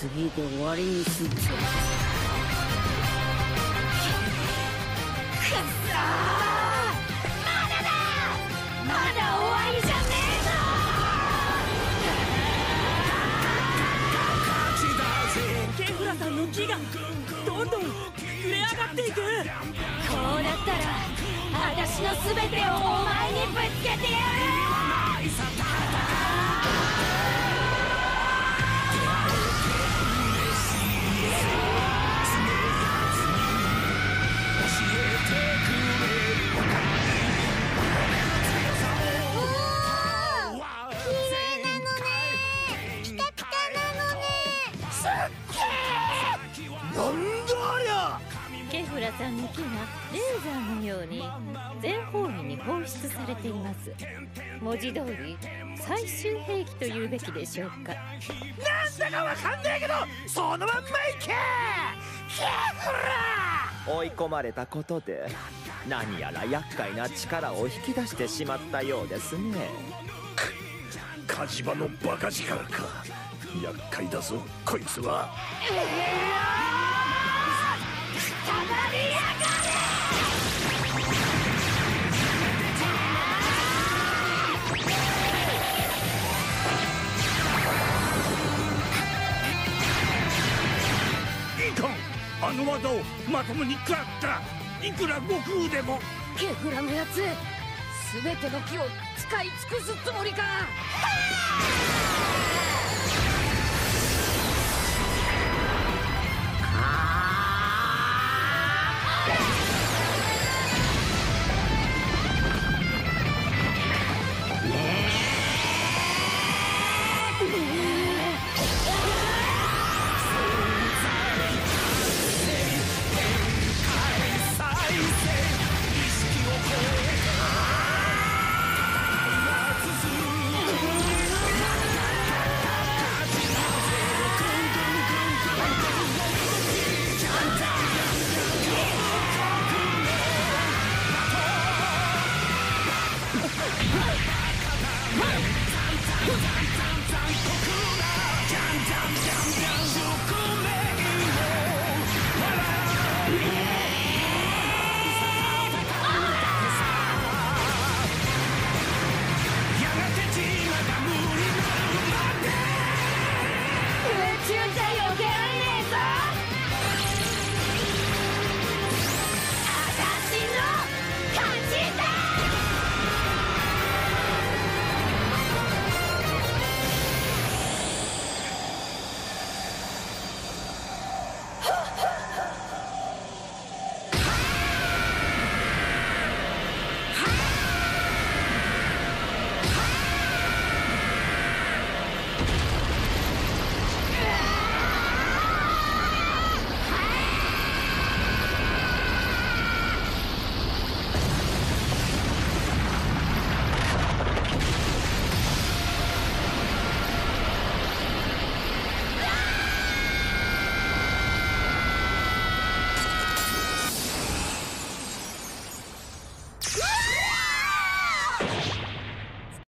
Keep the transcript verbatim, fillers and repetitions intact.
次で終わりにすんぞ。くっそー、まだだ、まだ終わりじゃねえぞ。 ケフラさんの木がどんどん膨れ上がっていく。 こうなったら私の全てをお前にぶつけてやる。 ケフラさんの木がレーザーのように全方位に放出されています。文字通り最終兵器というべきでしょうか。 なんだかわかんねえけどそのまんまいけ。ケフラ追い込まれたことで何やら厄介な力を引き出してしまったようですね。 火事場のバカ力か。厄介だぞこいつは。いかん、あの技をまともに食らったらいくら悟空でも。 ケフラのやつ全ての木を使い尽くすつもりか。はっはっ